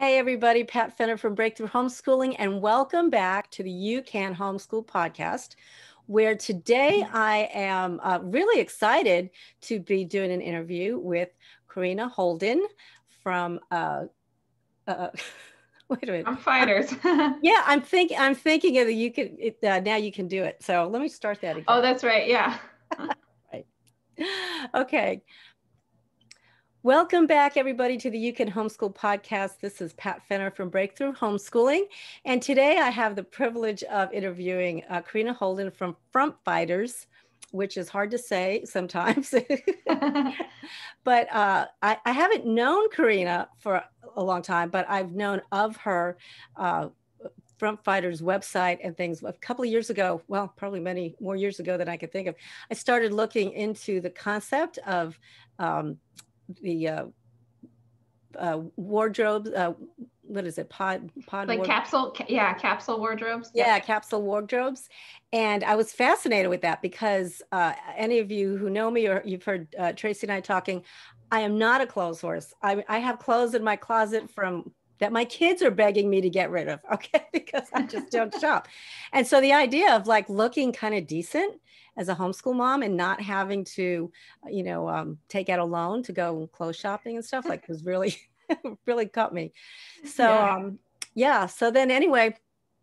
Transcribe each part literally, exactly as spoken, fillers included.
Hey everybody, Pat Fenner from Breakthrough Homeschooling, and welcome back to the You Can Homeschool podcast, where today I am uh, really excited to be doing an interview with Karina Holden from, uh, uh, wait a minute. I'm fighters. Yeah, I'm thinking, I'm thinking of the You Can, it, uh, now you can do it. So let me start that again. Oh, that's right. Yeah. Right. Okay. Welcome back, everybody, to the You Can Homeschool podcast. This is Pat Fenner from Breakthrough Homeschooling. And today I have the privilege of interviewing uh, Karina Holden from Front Fighters, which is hard to say sometimes. But uh, I, I haven't known Karina for a long time, but I've known of her uh, Front Fighters website and things. A couple of years ago, well, probably many more years ago than I could think of, I started looking into the concept of um, the uh, uh, wardrobes. Uh, what is it? Pod pod Like ward- capsule, yeah, capsule wardrobes. Yeah, Yep. capsule wardrobes. And I was fascinated with that because uh, any of you who know me or you've heard uh, Tracy and I talking, I am not a clothes horse. I, I have clothes in my closet from that my kids are begging me to get rid of, okay, because I just don't shop. And so the idea of like looking kind of decent as a homeschool mom and not having to, you know, um, take out a loan to go clothes shopping and stuff like was really, really caught me. So, Yeah. um, yeah. So then anyway,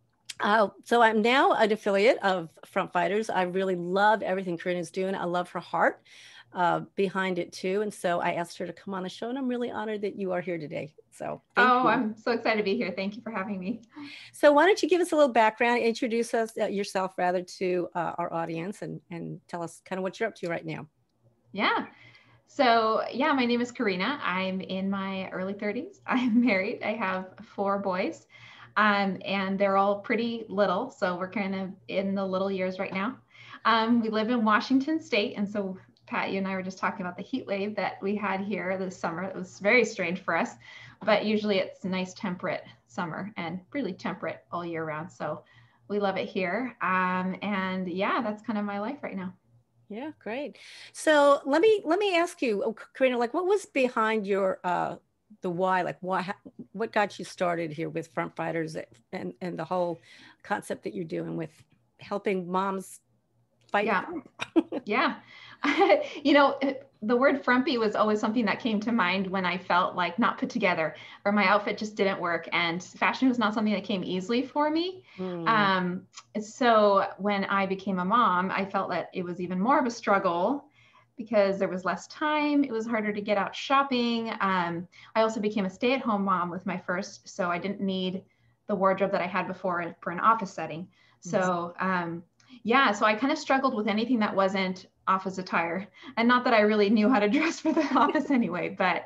uh, so I'm now an affiliate of Front Fighters. I really love everything Karina's doing. I love her heart uh, behind it too. And so I asked her to come on the show, and I'm really honored that you are here today. So thank Oh, you. I'm so excited to be here. Thank you for having me. So why don't you give us a little background, introduce us uh, yourself rather to uh, our audience, and and tell us kind of what you're up to right now. Yeah. So, yeah, my name is Karina. I'm in my early thirties. I'm married. I have four boys, um, and they're all pretty little. So, we're kind of in the little years right now. Um, we live in Washington State. And so, Pat, you and I were just talking about the heat wave that we had here this summer. It was very strange for us, but usually it's a nice temperate summer and really temperate all year round. So, we love it here. Um, and yeah, that's kind of my life right now. Yeah, great. So let me let me ask you, oh, Karina, like what was behind your uh the why? Like why what got you started here with Front Fighters and and the whole concept that you're doing with helping moms fight Yeah. front? Yeah. You know, the word frumpy was always something that came to mind when I felt like not put together or my outfit just didn't work. And fashion was not something that came easily for me. Mm, Um, so when I became a mom, I felt that it was even more of a struggle because there was less time. It was harder to get out shopping. Um, I also became a stay-at-home mom with my first, so I didn't need the wardrobe that I had before for an office setting. So um, yeah, so I kind of struggled with anything that wasn't office attire. And not that I really knew how to dress for the office anyway, but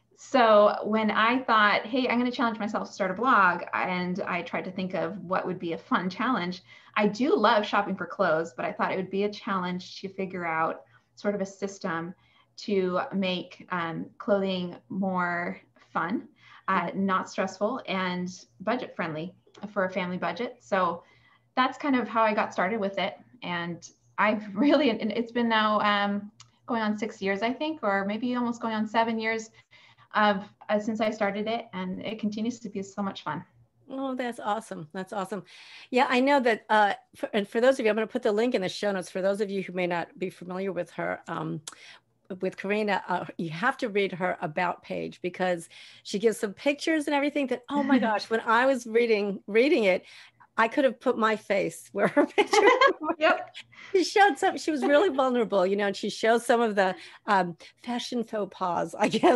so when I thought, hey, I'm going to challenge myself to start a blog, and I tried to think of what would be a fun challenge. I do love shopping for clothes, but I thought it would be a challenge to figure out sort of a system to make um, clothing more fun, uh, not stressful, and budget friendly for a family budget. So that's kind of how I got started with it. And I've really, and it's been now um, going on six years, I think, or maybe almost going on seven years of uh, since I started it. And it continues to be so much fun. Oh, that's awesome. That's awesome. Yeah, I know that. Uh, for, and for those of you, I'm going to put the link in the show notes. For those of you who may not be familiar with her, um, with Karina, uh, you have to read her about page because she gives some pictures and everything that, oh my gosh, when I was reading reading it, I could have put my face where her picture. Yep. She showed some, she was really vulnerable, you know, and she shows some of the um, fashion faux pas, I guess,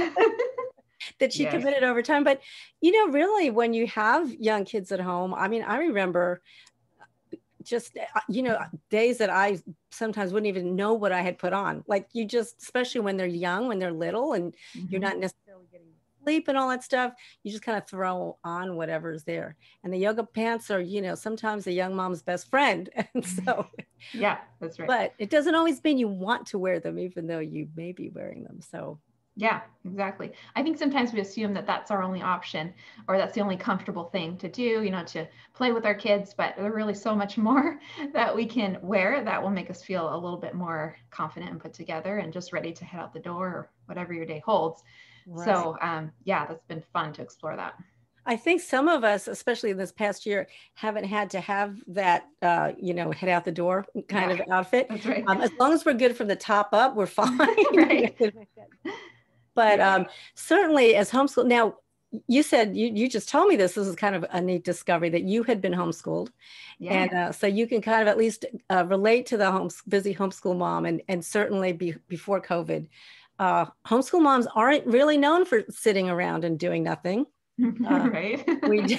that she Yes. committed over time. But, you know, really, when you have young kids at home, I mean, I remember just, uh, you know, days that I sometimes wouldn't even know what I had put on. Like you just, especially when they're young, when they're little and you're Mm-hmm. not necessarily getting sleep and all that stuff, you just kind of throw on whatever's there. And the yoga pants are, you know, sometimes a young mom's best friend. And so, Yeah, that's right. but it doesn't always mean you want to wear them, even though you may be wearing them. So, Yeah, exactly. I think sometimes we assume that that's our only option or that's the only comfortable thing to do, you know, to play with our kids, but there's really so much more that we can wear that will make us feel a little bit more confident and put together and just ready to head out the door or whatever your day holds. Right. So um, yeah, that's been fun to explore that. I think some of us, especially this past year, haven't had to have that, uh, you know, head out the door kind Yeah, of outfit. that's right. Um, as long as we're good from the top up, we're fine. Right. But Yeah. um, certainly as homeschool, now you said, you, you just told me this, this is kind of a neat discovery that you had been homeschooled. Yeah. And uh, so you can kind of at least uh, relate to the home, busy homeschool mom. And, and certainly be, before COVID, uh, homeschool moms aren't really known for sitting around and doing nothing. Uh, Right. we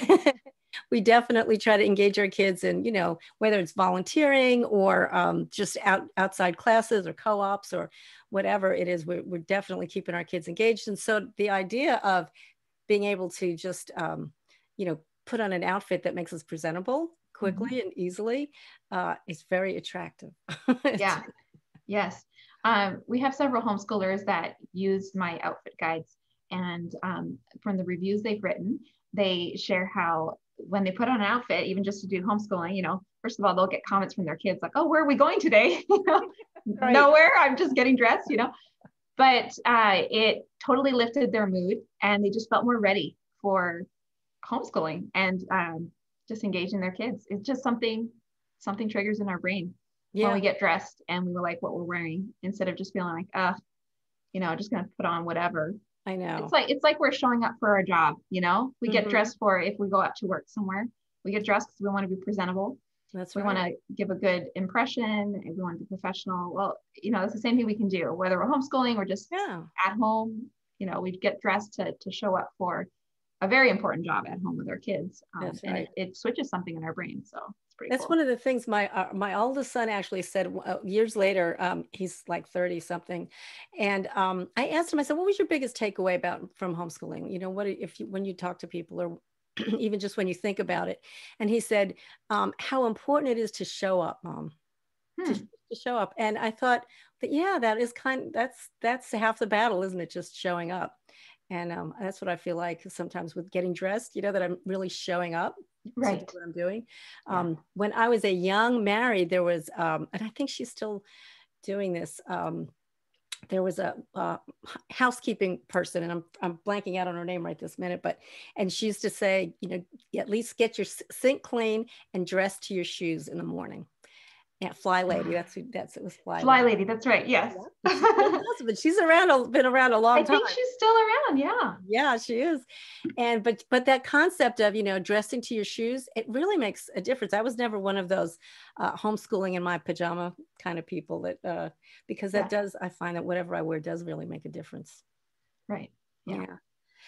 we definitely try to engage our kids in, you know, whether it's volunteering or um, just out outside classes or co-ops or whatever it is. We're, we're definitely keeping our kids engaged. And so the idea of being able to just, um, you know, put on an outfit that makes us presentable quickly mm-hmm. and easily uh, is very attractive. Yeah. Yes. Um, we have several homeschoolers that use my outfit guides, and um, from the reviews they've written, they share how when they put on an outfit, even just to do homeschooling, you know, first of all, they'll get comments from their kids like, oh, where are we going today? You know, right. Nowhere, I'm just getting dressed, you know, but uh, it totally lifted their mood, and they just felt more ready for homeschooling and um, just engaging their kids. It's just something, something triggers in our brain. Yeah. When we get dressed and we like what we're wearing, instead of just feeling like, uh, you know, just gonna put on whatever. I know. It's like it's like we're showing up for our job, you know. We mm-hmm. get dressed for if we go out to work somewhere. We get dressed because we want to be presentable. That's we right. want to give a good impression, and we want to be professional. Well, you know, it's the same thing we can do, whether we're homeschooling or just yeah. at home. You know, we get dressed to to show up for a very important job at home with our kids. Um, That's right. And it, it switches something in our brain. So it's pretty That's cool. One of the things my uh, my oldest son actually said uh, years later. Um, he's like thirty something. And um, I asked him, I said, what was your biggest takeaway about from homeschooling? You know, what if you, when you talk to people or even just when you think about it? And he said, um, how important it is to show up, Mom, hmm. to, to show up. And I thought that, yeah, that is kind that's, that's half the battle, isn't it? Just showing up. And um, that's what I feel like sometimes with getting dressed, you know, that I'm really showing up right. to do what I'm doing. Yeah. Um, when I was a young married, there was, um, and I think she's still doing this. Um, there was a uh, housekeeping person, and I'm, I'm blanking out on her name right this minute, but, and she used to say, you know, at least get your sink clean and dress to your shoes in the morning. Yeah, Fly Lady. That's who. That's it was Fly. Fly Lady. Lady that's right. Yes. Yeah. She's, but she's around. A, been around a long I time. I think she's still around. Yeah. Yeah, she is. And but but that concept of you know dressing to your shoes, it really makes a difference. I was never one of those uh, homeschooling in my pajama kind of people that uh, because that yeah. does. I find that whatever I wear does really make a difference. Right. Yeah. yeah.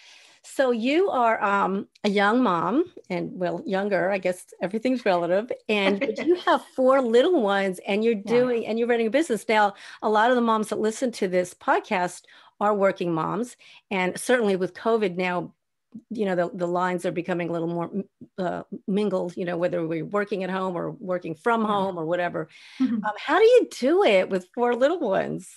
So you are um, a young mom, and well, younger, I guess everything's relative, and but you have four little ones, and you're doing, yeah. and you're running a business. Now, a lot of the moms that listen to this podcast are working moms, and certainly with COVID now, you know, the, the lines are becoming a little more uh, mingled, you know, whether we're working at home or working from yeah. home or whatever. Mm-hmm. Um, how do you do it with four little ones?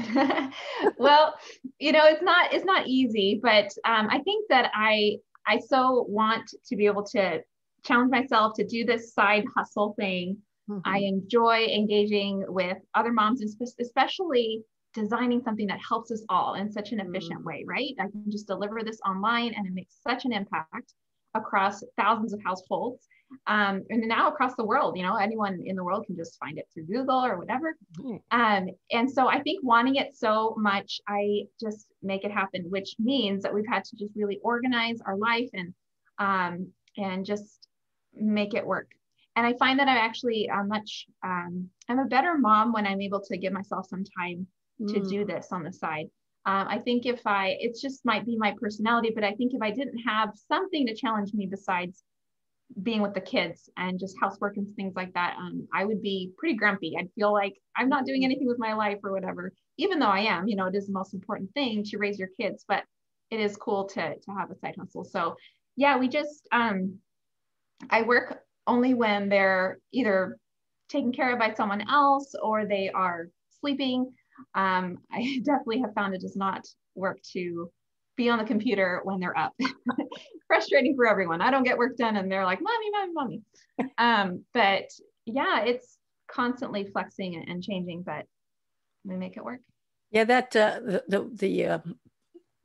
Well, you know, it's not, it's not easy, but um, I think that I, I so want to be able to challenge myself to do this side hustle thing. Mm-hmm. I enjoy engaging with other moms, and especially designing something that helps us all in such an efficient mm-hmm. way, right? I can just deliver this online and it makes such an impact across thousands of households. Um, and now across the world, you know, anyone in the world can just find it through Google or whatever. Mm-hmm. Um, and so I think wanting it so much, I just make it happen, which means that we've had to just really organize our life and, um, and just make it work. And I find that I'm actually a much, um, I'm a better mom when I'm able to give myself some time mm. to do this on the side. Um, I think if I, it just might be my personality, but I think if I didn't have something to challenge me besides being with the kids and just housework and things like that, um, I would be pretty grumpy. I'd feel like I'm not doing anything with my life or whatever, even though I am, you know, it is the most important thing to raise your kids, but it is cool to, to have a side hustle. So yeah, we just, um, I work only when they're either taken care of by someone else or they are sleeping. Um, I definitely have found it does not work to be on the computer when they're up. Frustrating for everyone. I don't get work done and they're like, mommy, mommy, mommy. Um, but yeah, it's constantly flexing and changing, but we make it work. Yeah, that uh, the the, the uh,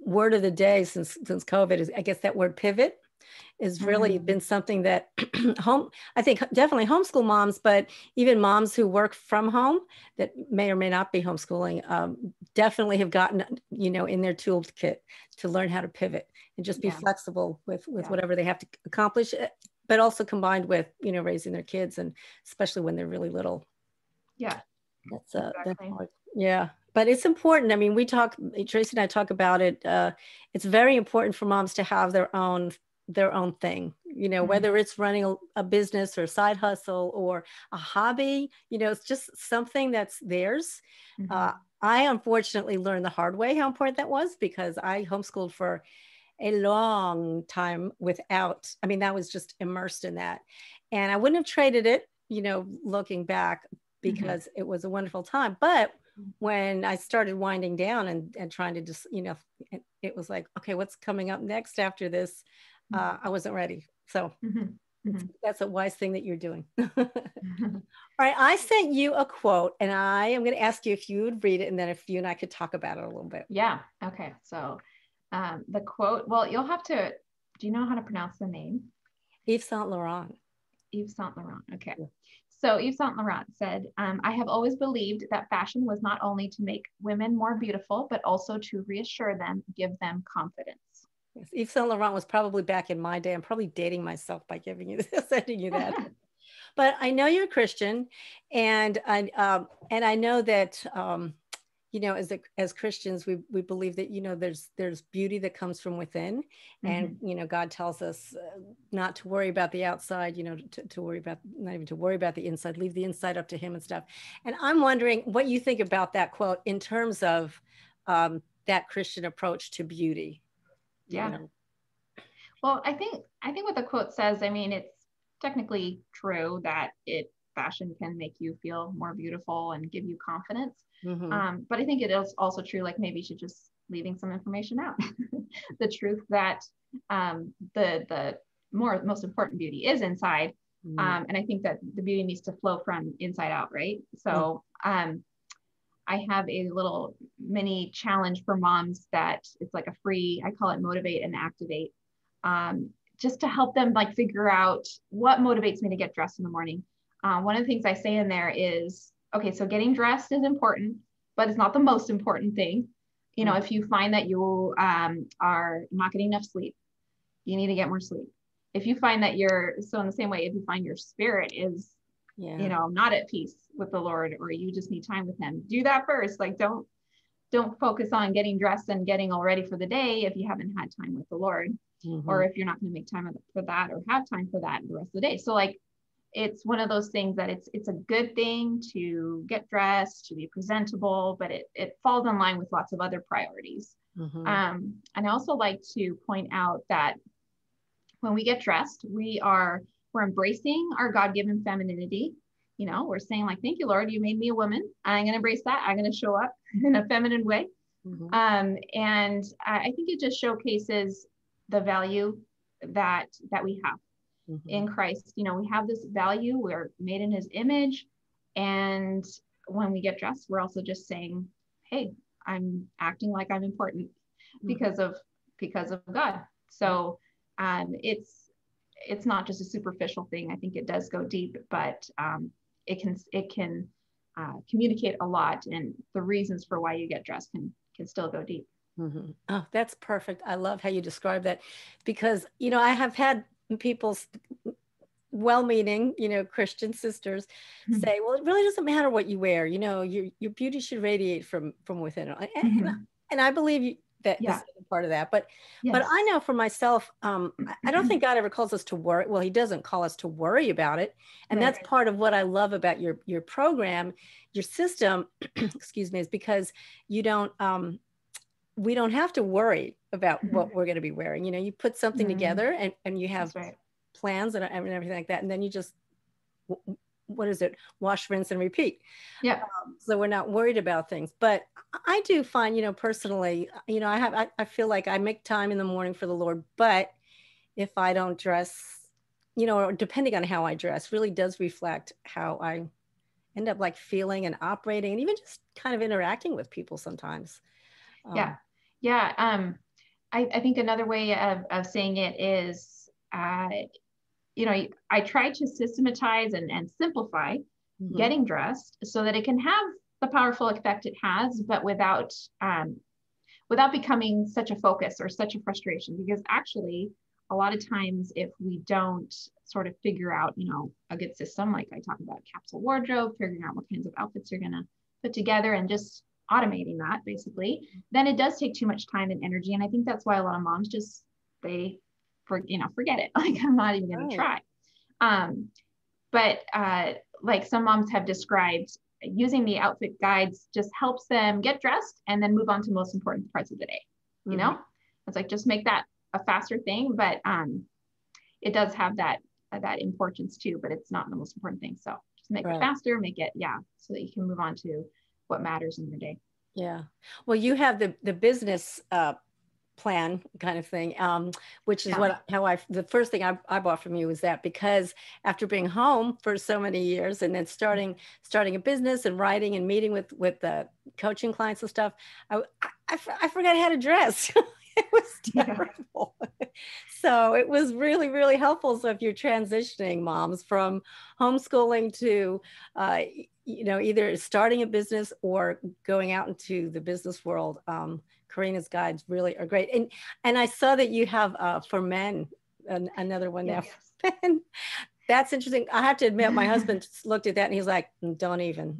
word of the day since since COVID is, I guess, that word pivot has really Mm. been something that home, I think definitely homeschool moms, but even moms who work from home that may or may not be homeschooling, um, definitely have gotten, you know, in their toolkit to learn how to pivot and just be Yeah. flexible with, with Yeah. whatever they have to accomplish, but also combined with, you know, raising their kids, and especially when they're really little. Yeah. That's uh, that's Exactly. hard. Yeah, but it's important. I mean, we talk, Tracy and I talk about it. Uh, it's very important for moms to have their own their own thing. You know, Mhm. whether it's running a, a business or a side hustle or a hobby. You know, it's just something that's theirs. Mhm. Uh, I unfortunately learned the hard way how important that was, because I homeschooled for a long time without. I mean, that was just immersed in that, and I wouldn't have traded it. You know, looking back, because mm-hmm. it was a wonderful time. But when I started winding down and, and trying to just, you know, it, it was like, okay, what's coming up next after this? Uh, I wasn't ready. So mm-hmm. that's a wise thing that you're doing. All right. I sent you a quote, and I am going to ask you if you would read it, and then if you and I could talk about it a little bit. Yeah. Okay. So um, the quote, well, you'll have to, do you know how to pronounce the name? Yves Saint Laurent. Yves Saint Laurent. Okay. Yeah. So Yves Saint Laurent said, um, I have always believed that fashion was not only to make women more beautiful, but also to reassure them, give them confidence. Yes. Yves Saint Laurent was probably back in my day. I'm probably dating myself by giving you this, sending you that. But I know you're a Christian, and I um, and I know that um, you know, as a, as Christians, we we believe that, you know, there's there's beauty that comes from within, mm-hmm. and you know, God tells us uh, not to worry about the outside, you know, to, to worry about, not even to worry about the inside, leave the inside up to Him and stuff. And I'm wondering what you think about that quote in terms of um, that Christian approach to beauty. Yeah. You know? Well, I think I think what the quote says, I mean, it's technically true that it fashion can make you feel more beautiful and give you confidence. Mm-hmm. Um, but I think it is also true, like maybe you should just leaving some information out. The truth that um, the the more most important beauty is inside. Mm-hmm. Um, and I think that the beauty needs to flow from inside out, right? So um, I have a little mini challenge for moms that it's like a free, I call it Motivate and Activate. Um, just to help them like figure out what motivates me to get dressed in the morning. Uh, one of the things I say in there is, okay, so getting dressed is important, but it's not the most important thing. You know, mm-hmm. if you find that you um, are not getting enough sleep, you need to get more sleep. If you find that you're, so in the same way, if you find your spirit is, yeah. you know, not at peace with the Lord, or you just need time with Him, do that first. Like, don't, don't focus on getting dressed and getting all ready for the day if you haven't had time with the Lord. Mm-hmm. Or if you're not going to make time for that or have time for that the rest of the day. So like, it's one of those things that it's it's a good thing to get dressed, to be presentable, but it, it falls in line with lots of other priorities. Mm-hmm. Um, and I also like to point out that when we get dressed, we are, we're embracing our God-given femininity. You know, we're saying like, thank you, Lord, you made me a woman. I'm going to embrace that. I'm going to show up in a feminine way. Mm-hmm. Um, and I, I think it just showcases the value that that we have mm-hmm. in Christ. You know, we have this value, we're made in His image, and when we get dressed, we're also just saying, hey, I'm acting like I'm important mm-hmm. because of because of God. So um it's it's not just a superficial thing. I think it does go deep, but um it can it can uh, communicate a lot, and the reasons for why you get dressed can can still go deep. Mm-hmm. Oh, that's perfect. I love how you describe that, because, you know, I have had people, well-meaning, you know, Christian sisters mm-hmm. say, well, it really doesn't matter what you wear. You know, your, your beauty should radiate from, from within. And, mm-hmm. and, and I believe you, that yeah. this is part of that, but, yes. but I know for myself, um, I don't think God ever calls us to worry. Well, He doesn't call us to worry about it. And right. that's part of what I love about your, your program, your system, excuse me, is because you don't, um, we don't have to worry about mm-hmm. what we're going to be wearing. You know, you put something mm-hmm. together and, and you have right. plans and, and everything like that. And then you just, what is it? Wash, rinse, and repeat. Yeah. Um, so we're not worried about things. But I do find, you know, personally, you know, I have, I, I feel like I make time in the morning for the Lord, but if I don't dress, you know, depending on how I dress, really does reflect how I end up like feeling and operating and even just kind of interacting with people sometimes. Um, yeah. Yeah. Um, I, I think another way of, of saying it is, uh, you know, I try to systematize and, and simplify mm-hmm. getting dressed so that it can have the powerful effect it has, but without, um, without becoming such a focus or such a frustration. Because actually, a lot of times if we don't sort of figure out, you know, a good system, like I talk about capsule wardrobe, figuring out what kinds of outfits you're going to put together and just automating that basically, then it does take too much time and energy. And I think that's why a lot of moms just, they, for, you know, forget it. Like, I'm not even going to try. Um, but uh, like some moms have described, using the outfit guides just helps them get dressed and then move on to most important parts of the day. You mm-hmm. know, it's like, just make that a faster thing, but um, it does have that, uh, that importance too, but it's not the most important thing. So just make right. it faster, make it, yeah, so that you can move on to what matters in your day. Yeah. Well, you have the, the business uh, plan kind of thing, um, which is yeah. what, how I, the first thing I, I bought from you was that, because after being home for so many years and then starting, starting a business and writing and meeting with, with the coaching clients and stuff, I, I, I forgot how to dress. It was terrible. Yeah. So it was really, really helpful. So if you're transitioning moms from homeschooling to, uh, you know, either starting a business or going out into the business world, um, Karina's guides really are great. And and I saw that you have uh, for men, an, another one yes. now. And that's interesting. I have to admit, my husband looked at that and he's like, don't even.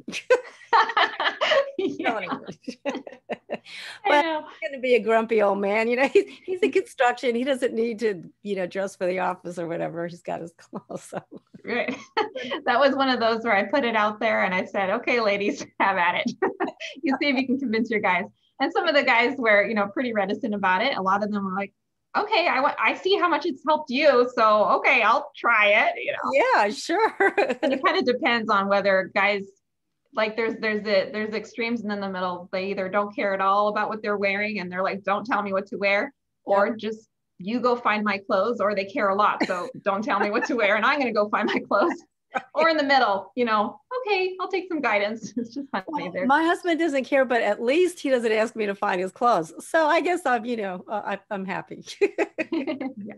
Don't even. But he's going to be a grumpy old man. You know, he's, he's in construction. He doesn't need to, you know, dress for the office or whatever. He's got his clothes. So. Right. That was one of those where I put it out there and I said, okay, ladies, have at it. You see if you can convince your guys. And some of the guys were, you know, pretty reticent about it. A lot of them were like, okay, I, I see how much it's helped you. So, okay, I'll try it. You know? Yeah, sure. And it kind of depends on whether guys, like there's there's the there's extremes, and in the middle, they either don't care at all about what they're wearing and they're like, don't tell me what to wear, or yep. just you go find my clothes, or they care a lot, so don't tell me what to wear and I'm going to go find my clothes. Right. Or in the middle, you know, okay, I'll take some guidance. It's just funny. Well, there. My husband doesn't care, but at least he doesn't ask me to find his clothes. So I guess I'm, you know, uh, I, I'm happy. Yeah.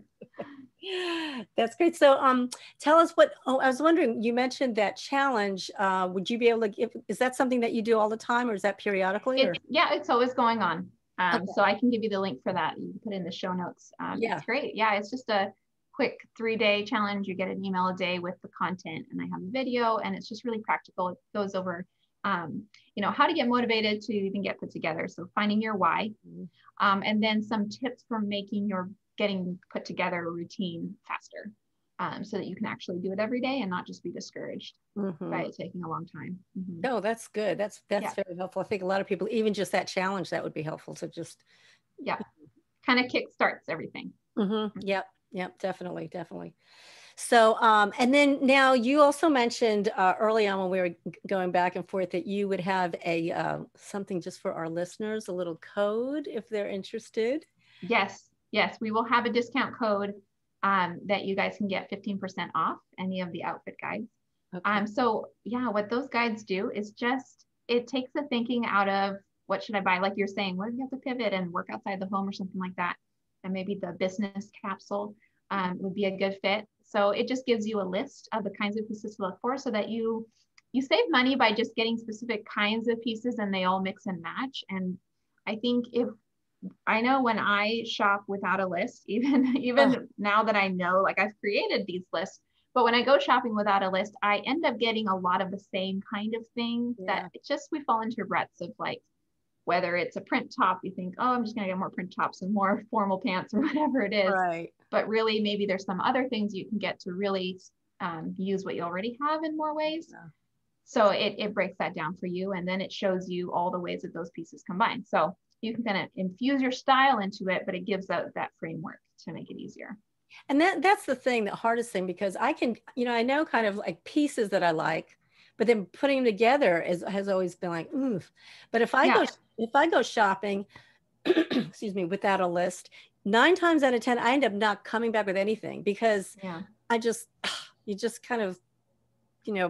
That's great. So um, tell us what, oh, I was wondering, you mentioned that challenge. Uh, would you be able to give, is that something that you do all the time, or is that periodically? It, yeah, it's always going on. Um, okay. So I can give you the link for that. You can put it in the show notes. Um, yeah. It's great. Yeah, it's just a quick three day challenge. You get an email a day with the content, and I have a video, and it's just really practical. It goes over, um, you know, how to get motivated to even get put together. So finding your why, mm-hmm. um, and then some tips for making your getting put together a routine faster, um, so that you can actually do it every day and not just be discouraged mm-hmm. by it taking a long time. Mm-hmm. No, that's good. That's, that's yeah. very helpful. I think a lot of people, even just that challenge, that would be helpful to just. Yeah. Kind of kick starts everything. Mm-hmm. Yep. Yep. Definitely. Definitely. So, um, and then now you also mentioned uh, early on when we were going back and forth that you would have a, uh, something just for our listeners, a little code if they're interested. Yes. Yes, we will have a discount code um, that you guys can get fifteen percent off any of the outfit guides. Okay. Um, so yeah, what those guides do is just, it takes the thinking out of what should I buy? Like you're saying, what if you have to pivot and work outside the home or something like that? And maybe the business capsule um, would be a good fit. So it just gives you a list of the kinds of pieces to look for, so that you, you save money by just getting specific kinds of pieces and they all mix and match. And I think if, I know when I shop without a list, even, even oh. now that I know, like I've created these lists, but when I go shopping without a list, I end up getting a lot of the same kind of things yeah. that it's just, we fall into ruts of like, whether it's a print top, you think, oh, I'm just going to get more print tops and more formal pants or whatever it is. Right. But really, maybe there's some other things you can get to really um, use what you already have in more ways. Yeah. So it, it breaks that down for you. And then it shows you all the ways that those pieces combine. So you can kind of infuse your style into it, but it gives out that framework to make it easier. And that that's the thing, the hardest thing, because I can, you know, I know kind of like pieces that I like, but then putting them together is, has always been like, oof. But if I yeah. go, if I go shopping, excuse me, without a list, nine times out of ten, I end up not coming back with anything, because yeah. I just, you just kind of, you know,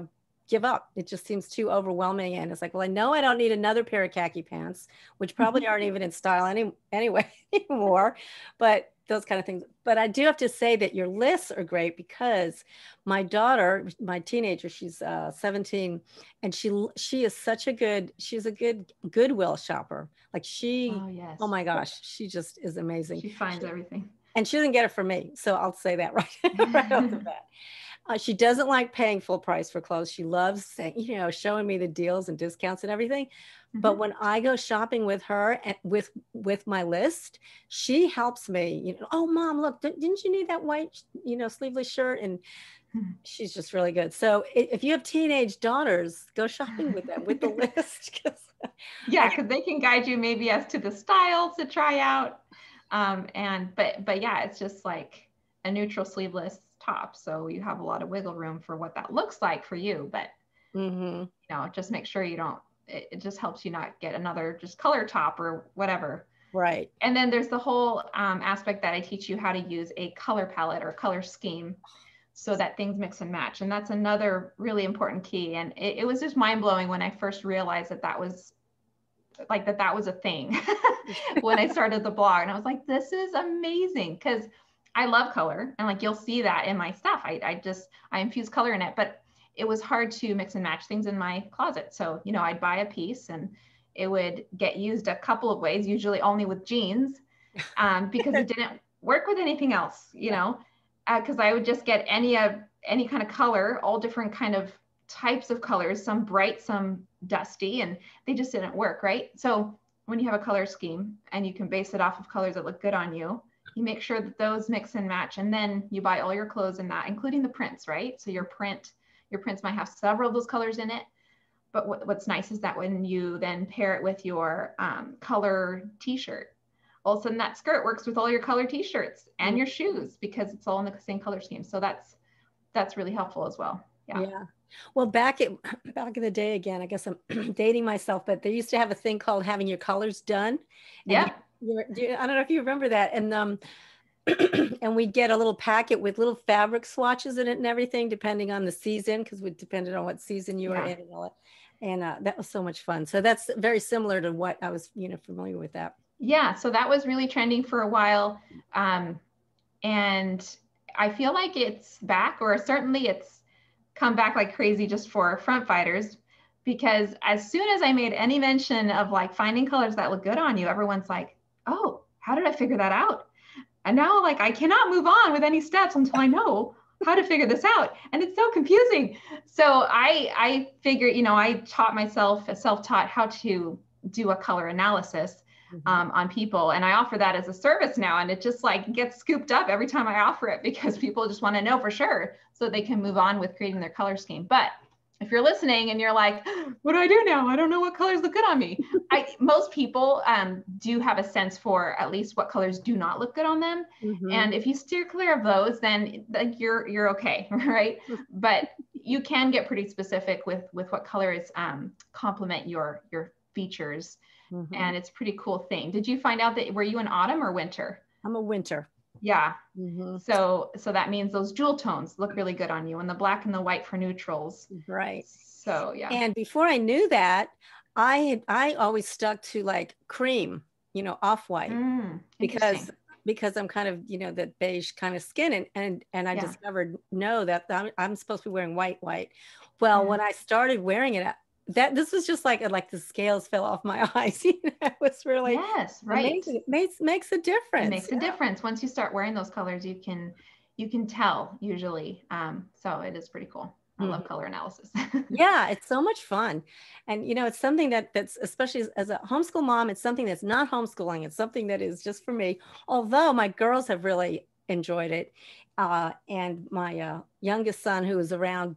give up. It just seems too overwhelming. And it's like, well, I know I don't need another pair of khaki pants, which probably aren't even in style any, anyway anymore, but those kind of things. But I do have to say that your lists are great because my daughter, my teenager, she's uh, seventeen, and she she is such a good, she's a good Goodwill shopper. Like she, Oh, yes. oh my gosh, she just is amazing. She finds she, everything. And she doesn't get it from me. So I'll say that right, right off the bat. Uh, she doesn't like paying full price for clothes. She loves saying, you know, showing me the deals and discounts and everything. Mm-hmm. But when I go shopping with her and with with my list, she helps me. You know, oh, Mom, look, didn't you need that white, you know, sleeveless shirt? And mm-hmm. she's just really good. So if you have teenage daughters, go shopping with them with the list. Yeah, because they can guide you maybe as to the styles to try out. Um, and but but yeah, it's just like a neutral sleeveless top, so you have a lot of wiggle room for what that looks like for you. But mm-hmm. you know, just make sure you don't. It, it just helps you not get another just color top or whatever. Right. And then there's the whole um, aspect that I teach you how to use a color palette or color scheme, so that things mix and match. And that's another really important key. And it, it was just mind blowing when I first realized that that was like that that was a thing when I started the blog. And I was like, this is amazing, because I love color, and like you'll see that in my stuff. I, I just I infuse color in it, but it was hard to mix and match things in my closet. So, you know, I'd buy a piece and it would get used a couple of ways, usually only with jeans, um, because it didn't work with anything else, you know, because uh, I would just get any of any kind of color, all different kind of types of colors, some bright, some dusty, and they just didn't work, right? So when you have a color scheme and you can base it off of colors that look good on you, you make sure that those mix and match, and then you buy all your clothes in that, including the prints, right? So your print, your prints might have several of those colors in it. But what, what's nice is that when you then pair it with your um, color t-shirt, all of a sudden that skirt works with all your color t-shirts and your shoes, because it's all in the same color scheme. So that's that's really helpful as well. Yeah. Yeah. Well, back at back in the day, again, I guess I'm dating myself, but they used to have a thing called having your colors done. Yeah. You, you, I don't know if you remember that. And um, and we'd get a little packet with little fabric swatches in it and everything, depending on the season, because we depended on what season you were yeah. in and all that. And uh, that was so much fun. So that's very similar to what I was, you know, familiar with that. Yeah. So that was really trending for a while. Um, and I feel like it's back, or certainly it's come back like crazy just for front fighters, because as soon as I made any mention of like finding colors that look good on you, everyone's like, oh, how did I figure that out? And now like, I cannot move on with any steps until I know how to figure this out. And it's so confusing. So I, I figured, you know, I taught myself, self-taught how to do a color analysis mm-hmm. um, on people. And I offer that as a service now. And it just like gets scooped up every time I offer it, because people just want to know for sure so they can move on with creating their color scheme. But if you're listening and you're like, what do I do now? I don't know what colors look good on me. I, most people um, do have a sense for at least what colors do not look good on them. Mm-hmm. And if you steer clear of those, then like you're, you're okay, right? But you can get pretty specific with, with what colors um, complement your, your features. Mm-hmm. And it's a pretty cool thing. Did you find out that, were you an autumn or winter? I'm a winter. Yeah. Mm-hmm. So, so that means those jewel tones look really good on you, and the black and the white for neutrals. Right. So, yeah. And before I knew that, I had, I always stuck to like cream, you know, off-white, mm, because, because I'm kind of, you know, that beige kind of skin. And, and, and I yeah. discovered, no, that I'm, I'm supposed to be wearing white, white. Well, mm. when I started wearing it, that this was just like, like the scales fell off my eyes. You know, it was really yes, right. amazing. It makes makes a difference. It makes yeah. a difference. Once you start wearing those colors, you can you can tell usually. Um, so it is pretty cool. I mm-hmm. love color analysis. Yeah, it's so much fun. And you know, it's something that that's, especially as, as a homeschool mom, it's something that's not homeschooling. It's something that is just for me. Although my girls have really enjoyed it. Uh, and my uh, youngest son, who was around,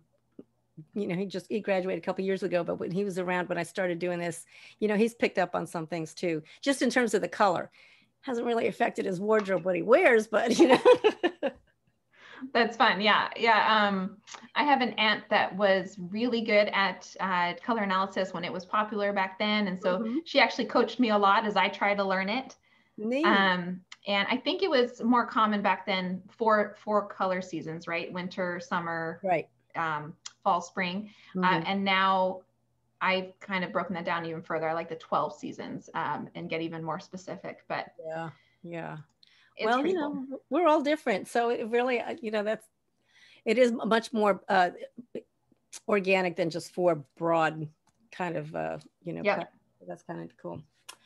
you know, he just, he graduated a couple of years ago, but when he was around, when I started doing this, you know, he's picked up on some things too, just in terms of the color. Hasn't really affected his wardrobe, what he wears, but you know. That's fun. Yeah. Yeah. Um, I have an aunt that was really good at uh, color analysis when it was popular back then. And so mm-hmm. she actually coached me a lot as I tried to learn it. Neat. Um, and I think it was more common back then for, for color seasons, right? Winter, summer. Right. um, fall, spring. Mm-hmm. Uh, and now I've kind of broken that down even further. I like the twelve seasons um, and get even more specific, but yeah, yeah. it's Well, you pretty know, cool. we're all different. So it really, uh, you know, that's, it is much more uh, organic than just four broad kind of, uh, you know, Yep. that's kind of cool.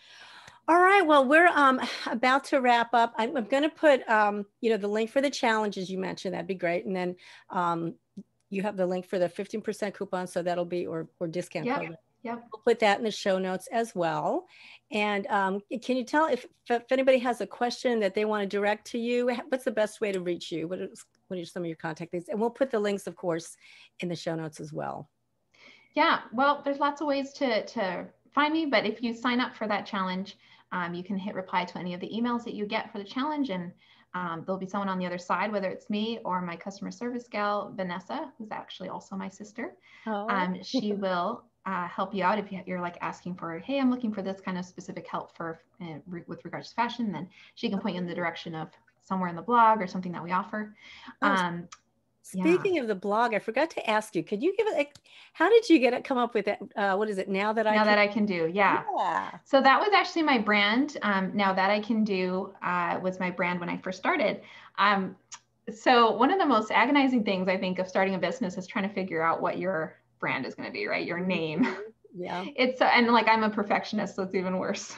All right. Well, we're um, about to wrap up. I'm, I'm going to put, um, you know, the link for the challenges you mentioned. That'd be great. And then um, you have the link for the fifteen percent coupon. So that'll be, or, or discount Yep. code. Yep. We'll put that in the show notes as well. And um, can you tell if, if anybody has a question that they want to direct to you, what's the best way to reach you? What is, what are some of your contact things? And we'll put the links, of course, in the show notes as well. Yeah. Well, there's lots of ways to, to find me, but if you sign up for that challenge, um, you can hit reply to any of the emails that you get for the challenge, and um, there'll be someone on the other side, whether it's me or my customer service gal, Vanessa, who's actually also my sister. Oh. Um, she will uh, help you out if you're like asking for, hey, I'm looking for this kind of specific help for uh, re- with regards to fashion. Then she can point you in the direction of somewhere in the blog or something that we offer. Oh, Um, Speaking yeah. of the blog, I forgot to ask you, could you give it, like, how did you get it, come up with it? Uh, what is it, Now That I Now Can? That I Can Do, yeah. Yeah. So that was actually my brand. Um, Now That I Can Do uh, was my brand when I first started. Um, so one of the most agonizing things I think of starting a business is trying to figure out what your brand is going to be, right? Your name. Yeah. It's, and like, I'm a perfectionist, so it's even worse.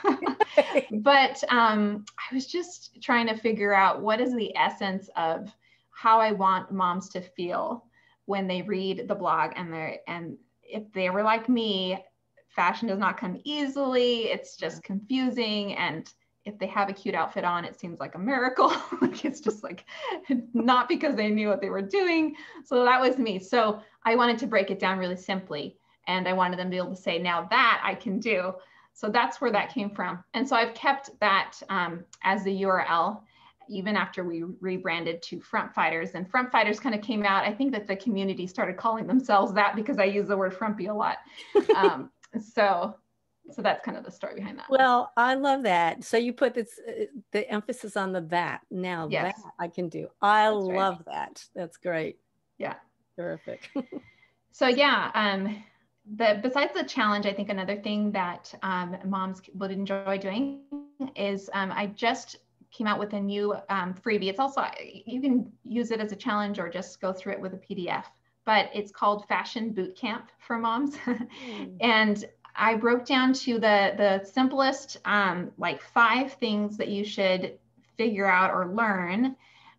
But um, I was just trying to figure out what is the essence of how I want moms to feel when they read the blog, and they and if they were like me, fashion does not come easily. It's just confusing, and if they have a cute outfit on, it seems like a miracle. Like, it's just like not because they knew what they were doing. So that was me. So I wanted to break it down really simply, and I wanted them to be able to say, now that I can do. So that's where that came from. And so I've kept that um, as the U R L, even after we rebranded to Front Fighters. And Front Fighters kind of came out, I think that the community started calling themselves that because I use the word frumpy a lot. Um, so, so that's kind of the story behind that. Well, I love that. So you put this, uh, the emphasis on the that. Now Yes. that I can do. I That's love right. that. That's great. Yeah. Terrific. So yeah, um, the, besides the challenge, I think another thing that um, moms would enjoy doing is um, I just came out with a new um, freebie. It's also, you can use it as a challenge or just go through it with a P D F, but it's called Fashion Boot Camp for Moms. Mm. And I broke down to the, the simplest, um, like five things that you should figure out or learn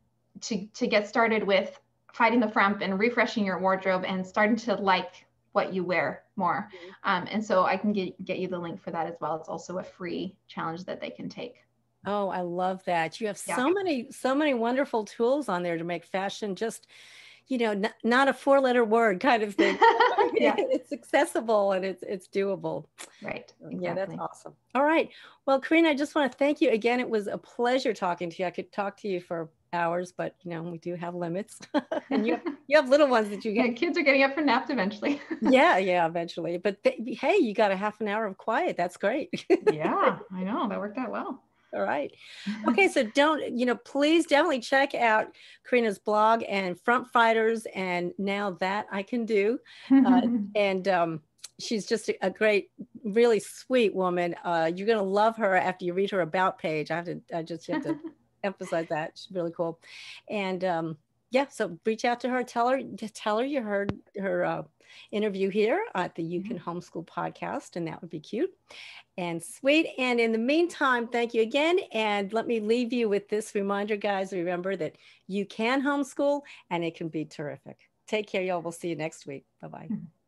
to, to get started with fighting the frump and refreshing your wardrobe and starting to like what you wear more. Um, and so I can get, get you the link for that as well. It's also a free challenge that they can take. Oh, I love that. You have Yeah. so many, so many wonderful tools on there to make fashion just, you know, n- not a four letter word kind of thing. Yeah. It's accessible and it's, it's doable. Right. Exactly. Yeah, that's awesome. All right. Well, Karina, I just want to thank you again. It was a pleasure talking to you. I could talk to you for hours, but you know, we do have limits. And you have, you have little ones that you get. Yeah, kids are getting up for naps eventually. Yeah, yeah, eventually. But th- hey, you got a half an hour of quiet. That's great. Yeah, I know. That worked out well. All right. Okay. So don't, you know, please definitely check out Karina's blog and Front Fighters and Now That I Can Do. Uh, and um, she's just a, a great, really sweet woman. Uh, you're going to love her after you read her about page. I have to, I just have to emphasize that. She's really cool. And um, yeah, so reach out to her, tell her, tell her you heard her uh, interview here at the You Can Homeschool podcast, and that would be cute and sweet. And in the meantime, thank you again. And let me leave you with this reminder, guys. Remember that you can homeschool and it can be terrific. Take care, y'all. We'll see you next week. Bye-bye.